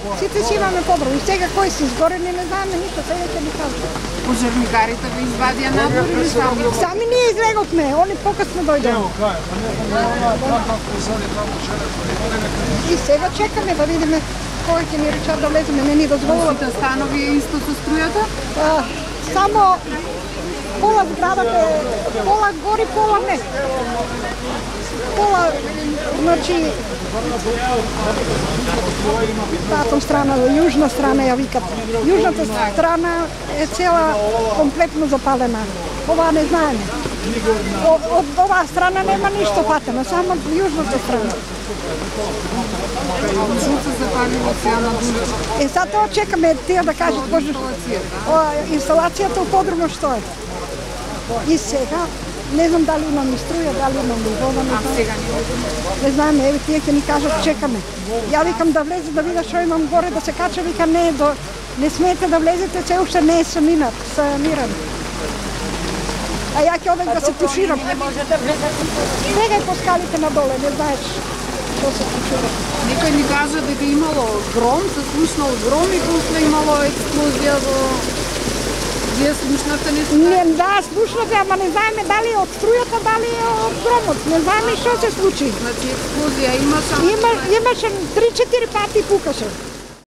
Сите си имаме подруги. Сега кои си изгорени, не знаеме ништо, сега ќе ни кажат. Пожарникарите ви извадија надвор или сами? Сами ние излегохме, они покасно дојдоа. И сега чекаме да видиме кој ќе ни речат да влеземе, не ни дозволува. Сите станови е исто со струјата? Само пола зградата е, пола гори, пола не. Пола, значи, тата страна, јужна страна ја викат. Јужната страна е цела комплетно запалена. Ова не знаеме. Од оваа страна нема ништо фатено, само јужната страна. Се запалило сега на душа. Затоа чекаме тие да кажат инсталацијата у подрумот што е. И сега не знам дали имам и струја, дали имам и вода. Не знаеме, еве тие ќе ни кажат, чекаме. Ја викам да влезе да видам што имам горе, да се кача, вика не смеете да влезете, се уште не е саниран. А ја ќе одам да се туширам. Бегај по скалите надоле, не знаеш што се тушира. Некој ни кажа дека имало гром, се слушнал гром и после имало експлозија во... Вие слушнавте нешто? Не, да, слушнавте, ама не знаеме дали од струјата, дали од громот. Не знаеме што се случи. Значи експлозија имаше? Имаше 3-4 пати пукаше.